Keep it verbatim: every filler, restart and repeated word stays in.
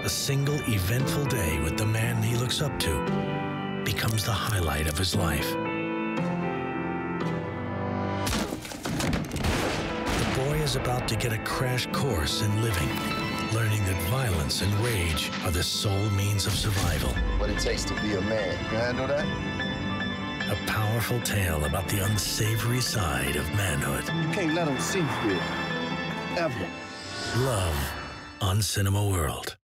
single eventful day with the man he looks up to becomes the highlight of his life. The boy is about to get a crash course in living, learning that violence and rage are the sole means of survival. What it takes to be a man. You handle that? A powerful tale about the unsavory side of manhood. You can't let them see you, ever. Love on CinemaWorld.